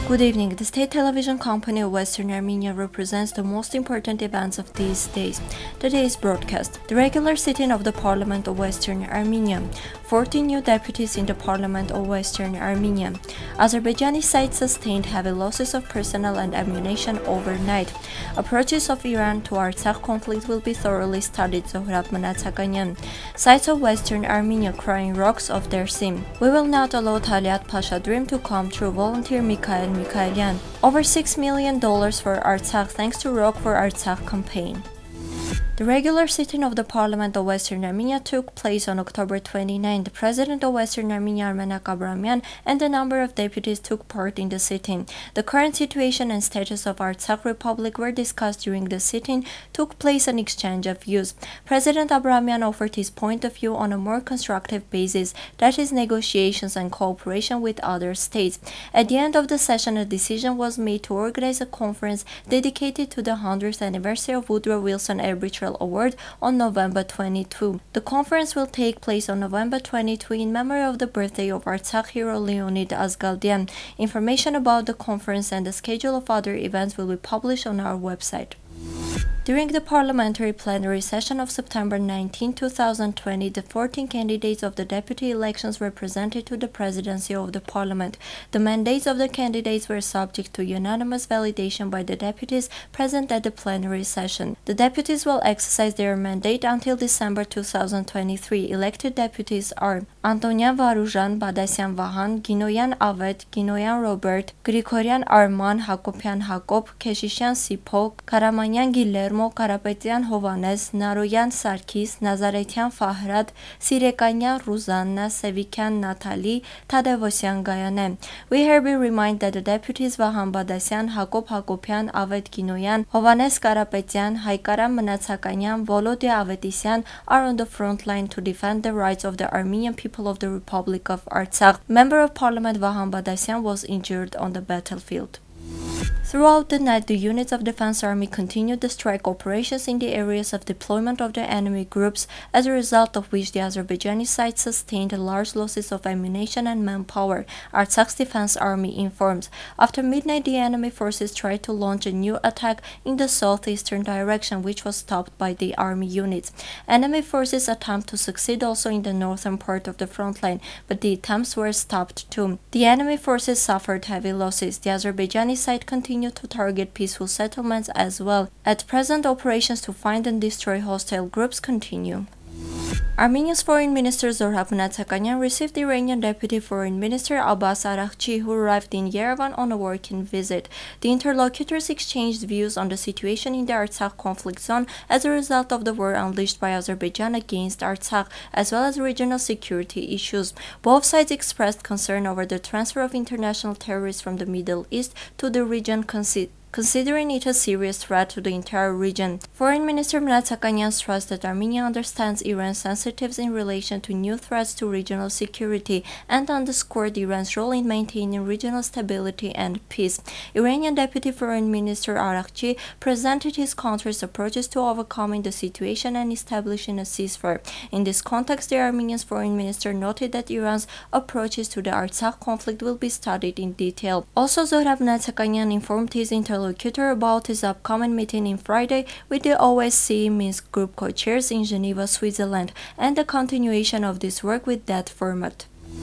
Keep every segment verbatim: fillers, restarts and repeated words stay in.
Good evening. The state television company of Western Armenia represents the most important events of these days. Today's broadcast: the regular sitting of the Parliament of Western Armenia, fourteen new deputies in the Parliament of Western Armenia. Azerbaijani side sustained heavy losses of personnel and ammunition overnight. Approaches of Iran to Artsakh conflict will be thoroughly studied. Zohrab Manatsakhanyan. Sides of Western Armenia crying rocks of their sim. We will not allow Talyat Pasha dream to come true. Volunteer Mikhail Mikhailian. Over six million dollars for Artsakh thanks to Rock for Artsakh campaign. The regular sitting of the Parliament of Western Armenia took place on October twenty-ninth. The President of Western Armenia, Armenak Abramyan, and a number of deputies took part in the sitting. The current situation and status of Artsakh Republic were discussed during the sitting. Took place an exchange of views. President Abramyan offered his point of view on a more constructive basis, that is, negotiations and cooperation with other states. At the end of the session, a decision was made to organize a conference dedicated to the one hundredth anniversary of Woodrow Wilson Arbitral Award on November twenty-second. The conference will take place on November twenty-second in memory of the birthday of Artsakh hero Leonid Azgaldian. Information about the conference and the schedule of other events will be published on our website. During the parliamentary plenary session of September nineteenth two thousand twenty, the fourteen candidates of the deputy elections were presented to the presidency of the parliament. The mandates of the candidates were subject to unanimous validation by the deputies present at the plenary session. The deputies will exercise their mandate until December two thousand twenty-three. Elected deputies are Antonyan Varuzhan, Badasyan Vahan, Ginoyan Avet, Ginoyan Robert, Grigoryan Arman, Hakopian Hakop, Keshisyan Sipo, Karamanyan Guillermo, Karapetyan Hovanes, Naroyan Sarkis, Nazaretian Fahrad, Sirekanyan Ruzanna, Sevikyan Natali, Tadevosyan Gayane. We hereby remind that the deputies Vahan Badasyan, Hakop Hakopian, Avet Ginoyan, Hovanes Karapetyan, Haikaram Manatsakhanyan, Volodya Avetisyan are on the front line to defend the rights of the Armenian people of the Republic of Artsakh. Member of Parliament Vahan Badasyan was injured on the battlefield. Throughout the night, the units of Defense Army continued the strike operations in the areas of deployment of the enemy groups, as a result of which the Azerbaijani side sustained large losses of ammunition and manpower, Artsakh's Defense Army informs. After midnight, the enemy forces tried to launch a new attack in the southeastern direction, which was stopped by the army units. Enemy forces attempt to succeed also in the northern part of the front line, but the attempts were stopped too. The enemy forces suffered heavy losses. The Azerbaijani side continued to target peaceful settlements as well. At present, operations to find and destroy hostile groups continue. Armenia's Foreign Minister Zohrab Manatsakhanyan received the Iranian Deputy Foreign Minister Abbas Araghchi, who arrived in Yerevan on a working visit. The interlocutors exchanged views on the situation in the Artsakh conflict zone as a result of the war unleashed by Azerbaijan against Artsakh, as well as regional security issues. Both sides expressed concern over the transfer of international terrorists from the Middle East to the region, consi considering it a serious threat to the entire region. Foreign Minister Manatsakhanyan stressed that Armenia understands Iran's sensitivities in relation to new threats to regional security and underscored Iran's role in maintaining regional stability and peace. Iranian Deputy Foreign Minister Araghchi presented his country's approaches to overcoming the situation and establishing a ceasefire. In this context, the Armenian Foreign Minister noted that Iran's approaches to the Artsakh conflict will be studied in detail. Also, Zohrab Manatsakhanyan informed his interlocutor about his upcoming meeting in Friday with the O S C E Minsk Group co-chairs in Geneva, Switzerland, and the continuation of this work with that format.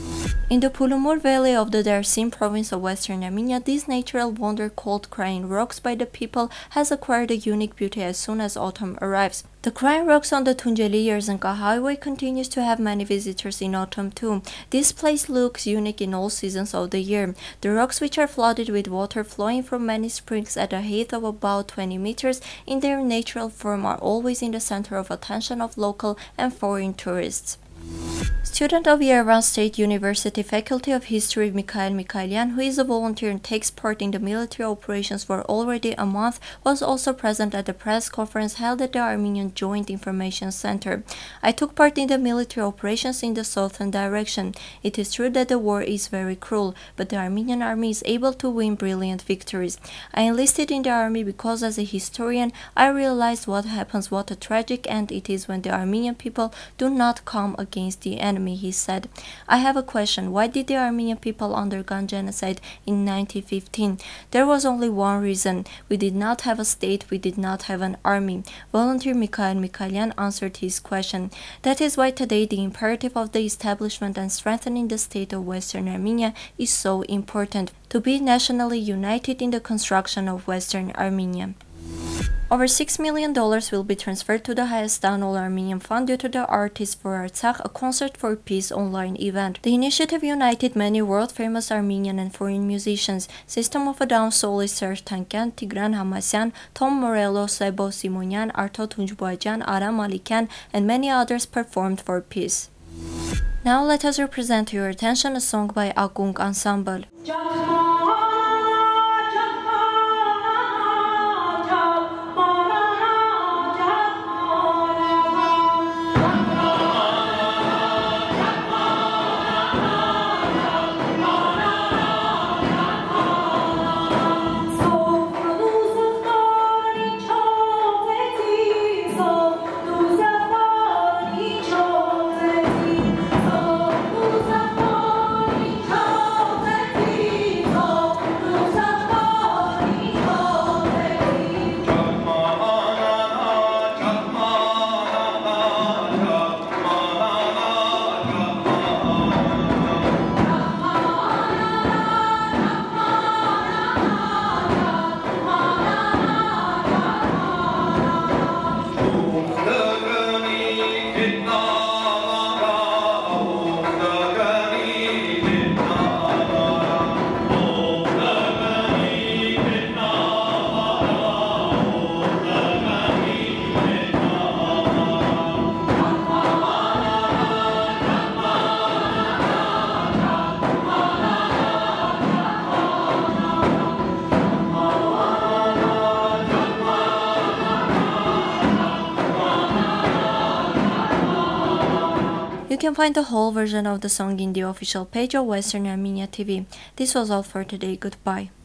In the Pulumur Valley of the Dersim province of Western Armenia, this natural wonder called Crying Rocks by the people has acquired a unique beauty as soon as autumn arrives. The Crying Rocks on the Tunceli-Yerzenka highway continues to have many visitors in autumn too. This place looks unique in all seasons of the year. The rocks, which are flooded with water flowing from many springs at a height of about twenty meters in their natural form, are always in the center of attention of local and foreign tourists. Student of Yerevan State University Faculty of History Mikhail Mikhailian, who is a volunteer and takes part in the military operations for already a month, was also present at the press conference held at the Armenian Joint Information Center. I took part in the military operations in the southern direction. It is true that the war is very cruel, but the Armenian army is able to win brilliant victories. I enlisted in the army because as a historian, I realized what happens, what a tragic end it is when the Armenian people do not come against the the enemy, he said. I have a question. Why did the Armenian people undergo genocide in nineteen fifteen? There was only one reason. We did not have a state, we did not have an army. Volunteer Mikhail Mikhailian answered his question. That is why today the imperative of the establishment and strengthening the state of Western Armenia is so important, to be nationally united in the construction of Western Armenia. Over six million dollars will be transferred to the Hayastan All-Armenian Fund due to the Artists for Artsakh, a Concert for Peace online event. The initiative united many world-famous Armenian and foreign musicians: System of a Down soloist Serj Tankian, Tigran Hamasyan, Tom Morello, Sebo Simonyan, Arto Tunjboyjan, Aram Malikian, and many others performed for peace. Now let us represent to your attention a song by Akung Ensemble. You can find the whole version of the song in the official page of Western Armenia T V. This was all for today. Goodbye.